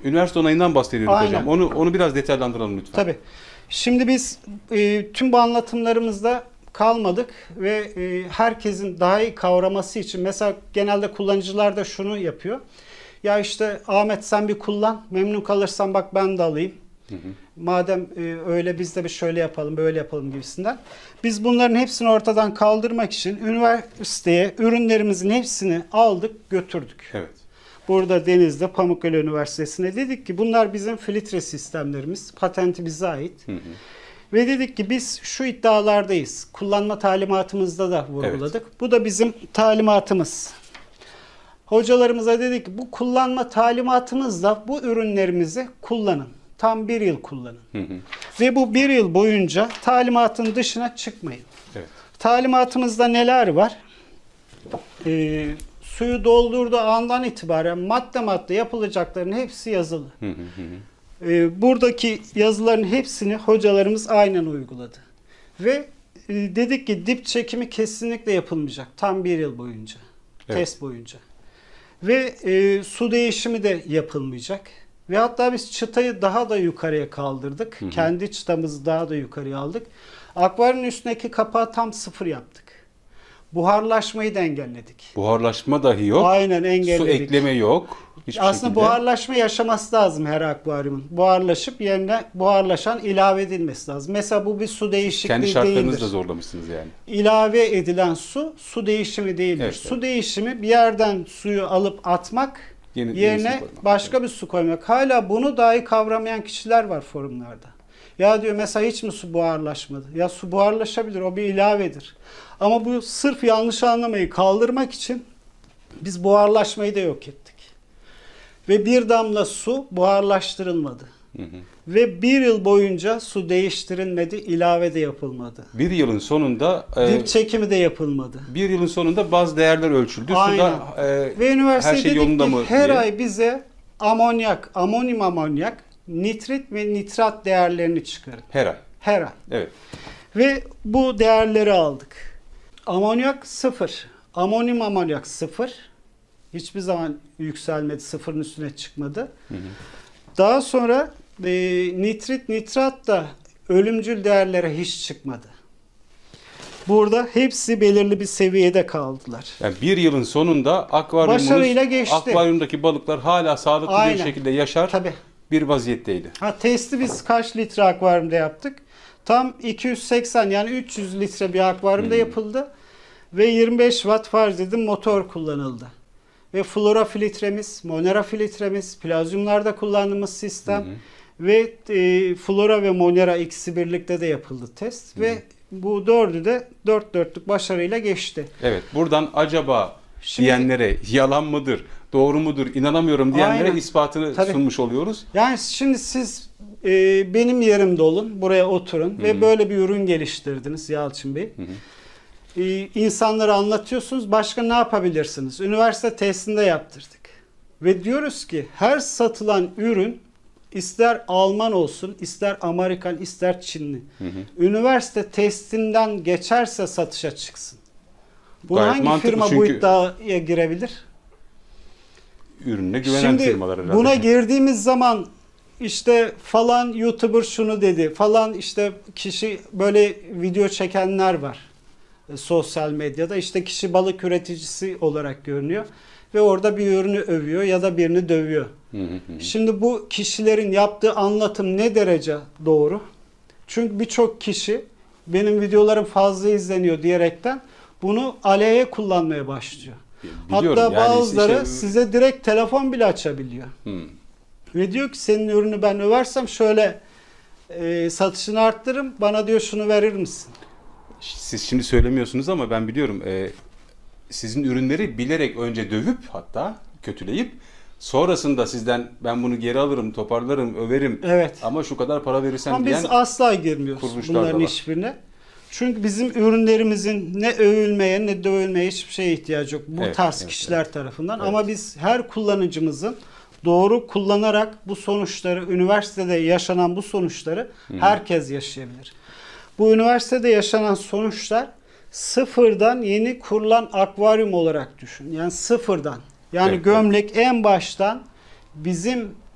Üniversite onayından bahsediyorduk Aynen. hocam. Onu biraz detaylandıralım lütfen. Tabii. Şimdi biz tüm bu anlatımlarımızda kalmadık ve herkesin daha iyi kavraması için mesela genelde kullanıcılar da şunu yapıyor. Ya işte Ahmet sen bir kullan, memnun kalırsan bak ben de alayım. Madem öyle biz de bir şöyle yapalım, böyle yapalım gibisinden. Biz bunların hepsini ortadan kaldırmak için üniversiteye ürünlerimizin hepsini aldık, götürdük. Evet. Burada Deniz'de Pamukkale Üniversitesi'ne dedik ki bunlar bizim filtre sistemlerimiz, patenti bize ait. Ve dedik ki biz şu iddialardayız. Kullanma talimatımızda da vurguladık. Evet. Bu da bizim talimatımız. Hocalarımıza dedik ki bu kullanma talimatımızla bu ürünlerimizi kullanın. Tam 1 yıl kullanın. Ve bu 1 yıl boyunca talimatın dışına çıkmayın. Evet. Talimatımızda neler var? Suyu doldurduğu andan itibaren madde madde yapılacakların hepsi yazılı. Buradaki yazıların hepsini hocalarımız aynen uyguladı. Ve dedik ki dip çekimi kesinlikle yapılmayacak. Tam 1 yıl boyunca. Evet. Test boyunca. Ve su değişimi de yapılmayacak. Ve hatta biz çıtayı daha da yukarıya kaldırdık. Kendi çıtamızı daha da yukarıya aldık. Akvaryumun üstündeki kapağı tam 0 yaptık. Buharlaşmayı da engelledik. Buharlaşma dahi yok. Aynen engelledik. Su ekleme yok. Aslında şekilde. Buharlaşma yaşaması lazım her akvaryumun. Buharlaşıp yerine buharlaşan ilave edilmesi lazım. Mesela bu bir su değişikliği kendi değildir. şartlarınızı da zorlamışsınız yani. İlave edilen su değişimi değildir. Evet, su değişimi bir yerden suyu alıp atmak yerine başka bir su koymak. Hala bunu dahi kavramayan kişiler var forumlarda. Ya diyor mesela hiç mi su buharlaşmadı? Ya su buharlaşabilir, o bir ilavedir. Ama bu sırf yanlış anlamayı kaldırmak için biz buharlaşmayı da yok ettik. Ve bir damla su buharlaştırılmadı. Ve 1 yıl boyunca su değiştirilmedi, ilave de yapılmadı. 1 yılın sonunda dip çekimi de yapılmadı. 1 yılın sonunda bazı değerler ölçüldü. Aynen. Suda ve üniversite her şey dedik yolunda ki mı her diye. ay bize amonyum amonyak, nitrit ve nitrat değerlerini çıkarın. Her ay. Her ay. Evet. Ve bu değerleri aldık. Amonyak 0. Amonyum amonyak 0. Hiçbir zaman yükselmedi. 0'ın üstüne çıkmadı. Daha sonra nitrit, nitrat da ölümcül değerlere hiç çıkmadı. Burada hepsi belirli bir seviyede kaldılar. Yani 1 yılın sonunda başarıyla geçti. Akvaryumdaki balıklar hala sağlıklı aynen. bir şekilde yaşar. Tabii. Bir vaziyetteydi. Testi biz kaç litre akvaryumda yaptık? Tam 280 yani 300 litre bir akvaryumda yapıldı. Ve 25 watt farz edin motor kullanıldı. Ve flora filtremiz, monera filtremiz, plazyumlarda kullandığımız sistem ve flora ve monera ikisi birlikte de yapıldı test. Ve bu dördü de 4 dörtlük başarıyla geçti. Evet, buradan acaba diyenlere yalan mıdır, doğru mudur, inanamıyorum diyenlere aynen. ispatını sunmuş oluyoruz. Yani şimdi siz benim yerimde olun, buraya oturun ve böyle bir ürün geliştirdiniz Yalçın Bey. İnsanlara anlatıyorsunuz. Başka ne yapabilirsiniz? Üniversite testinde yaptırdık. Ve diyoruz ki her satılan ürün ister Alman olsun, ister Amerikan, ister Çinli. Üniversite testinden geçerse satışa çıksın. Bu hangi firma bu iddiaya girebilir? Ürününe güvenen firmalar herhalde. Buna girdiğimiz zaman işte falan YouTuber şunu dedi, falan işte kişi böyle video çekenler var. Sosyal medyada işte kişi balık üreticisi olarak görünüyor ve orada bir ürünü övüyor ya da birini dövüyor. Şimdi bu kişilerin yaptığı anlatım ne derece doğru? Çünkü birçok kişi benim videolarım fazla izleniyor diyerekten bunu aleyhe kullanmaya başlıyor. Biliyorum, hatta bazıları size direkt telefon bile açabiliyor. Ve diyor ki senin ürünü ben översem şöyle satışını arttırırım, bana diyor şunu verir misin? Siz şimdi söylemiyorsunuz ama ben biliyorum. Sizin ürünleri bilerek önce dövüp hatta kötüleyip sonrasında sizden ben bunu geri alırım, toparlarım, överim ama şu kadar para verirsen ama diyen biz asla girmiyoruz bunların hiçbirine. Çünkü bizim ürünlerimizin ne övülmeye ne dövülmeye hiçbir şeye ihtiyacı yok. Bu tarz kişiler tarafından. Ama biz her kullanıcımızın doğru kullanarak bu sonuçları, üniversitede yaşanan bu sonuçları herkes yaşayabilir. Bu üniversitede yaşanan sonuçlar sıfırdan yeni kurulan akvaryum olarak düşün. Yani sıfırdan. Yani gömlek en baştan bizim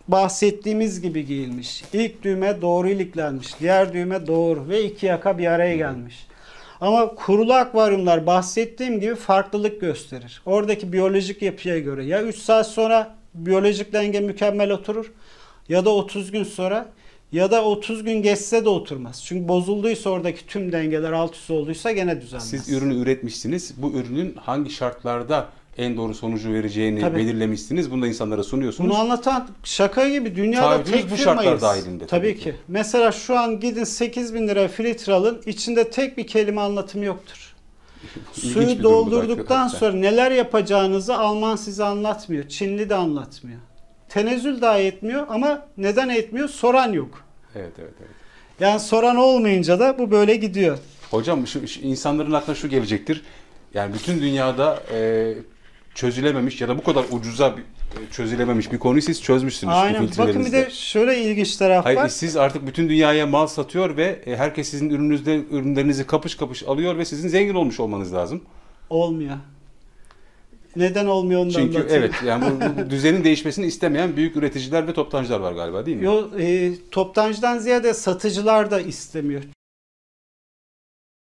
bahsettiğimiz gibi giyilmiş. İlk düğme doğru iliklenmiş. Diğer düğme doğru ve iki yaka bir araya gelmiş. Ama kurulu akvaryumlar bahsettiğim gibi farklılık gösterir. Oradaki biyolojik yapıya göre ya 3 saat sonra biyolojik denge mükemmel oturur ya da 30 gün sonra ya da 30 gün geçse de oturmaz. Çünkü bozulduysa oradaki tüm dengeler alt üst olduysa gene düzelmez. Siz ürünü üretmişsiniz. Bu ürünün hangi şartlarda en doğru sonucu vereceğini belirlemişsiniz. Bunu da insanlara sunuyorsunuz. Bunu anlatan şaka gibi dünyada tek bu firmayız. şartlar dahilinde. Tabii ki. Mesela şu an gidin 8.000 lira filtre alın. İçinde tek bir kelime anlatımı yoktur. Suyu doldurduktan sonra neler yapacağınızı Alman size anlatmıyor. Çinli de anlatmıyor. Tenezzül dahi etmiyor ama neden etmiyor? Soran yok. Evet. Yani soran olmayınca da bu böyle gidiyor. Hocam şu insanların aklına şu gelecektir. Yani bütün dünyada çözülememiş ya da bu kadar ucuza çözülememiş bir konuyu siz çözmüşsünüz. Aynen. Bakın bir de şöyle ilginç taraf var. Hayır, siz artık bütün dünyaya mal satıyor ve herkes sizin ürünlerinizi kapış kapış alıyor ve sizin zengin olmuş olmanız lazım. Olmuyor. Neden olmuyor ondan Çünkü anlatayım. evet yani bu düzenin değişmesini istemeyen büyük üreticiler ve toptancılar var galiba değil mi? Toptancıdan ziyade satıcılar da istemiyor.